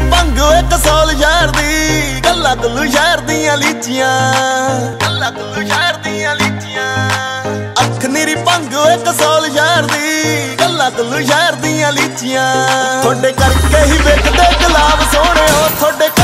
भंग एक सौल शहर दी गल्लां कुल्लू शहर दियां लीचियां गल्लां कुल्लू शहर दियां लीचियां अख निरी भंग एक सौल शहर दी गल्लां कुल्लू शहर दियां लीचियां थोड़े करके ही विकदे गुलाब सोहणे हो थोड़े